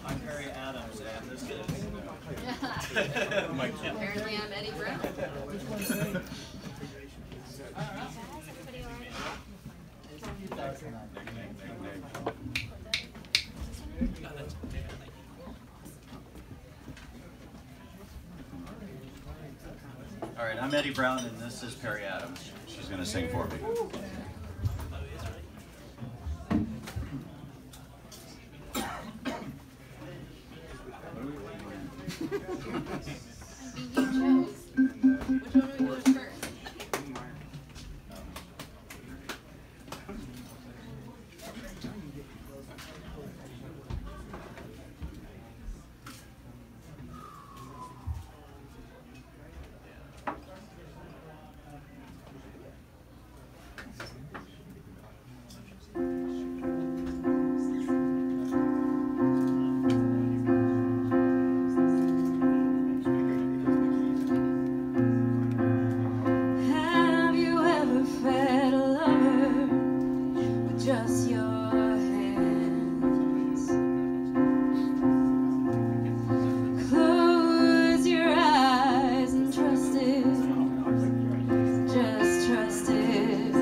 I'm Parry Adams, and this is... Apparently I'm Eddie Brown. All right, I'm Eddie Brown, and this is Parry Adams. She's going to sing for me. Which one are we doing first? Just your hands. Close your eyes and trust it. Just trust it.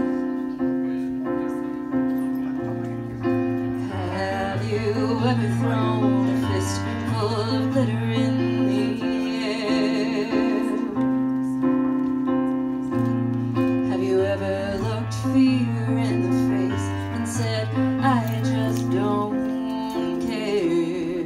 Have you ever thrown a fist full of glitter in the air? Have you ever looked fear in the face and said, I just don't care?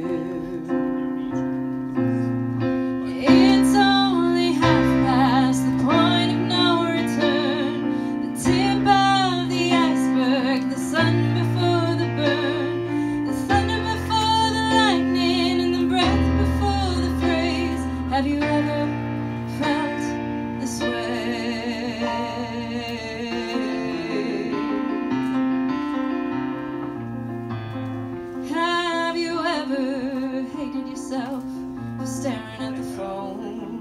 It's only half past the point of no return, the tip of the iceberg, the sun before the burn, the thunder before the lightning, and the breath before the phrase. Have you ever felt this way? Have you ever hated yourself for staring at the phone?